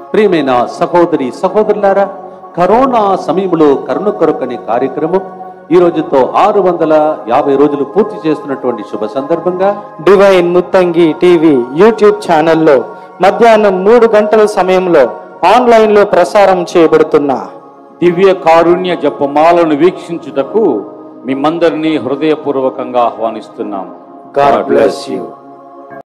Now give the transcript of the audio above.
ప్రియమైన సహోదరి సహోదరులారా, కరోనా సమయంలో కరుణ కొరకని కార్యక్రమం ఈ రోజుతో 650 రోజులు పూర్తి చేస్తున్నటువంటి శుభ సందర్భంగా డివైన్ ముత్తంగి టీవీ యూట్యూబ్ ఛానల్లో మధ్యాహ్నం 3 గంటల సమయంలో ఆన్లైన్ లో ప్రసారం చేయబడుతున్న దివ్య కారుణ్య జపమాలను వీక్షించుటకు మిమ్మందరినీ హృదయపూర్వకంగా ఆహ్వానిస్తున్నాం. God bless you.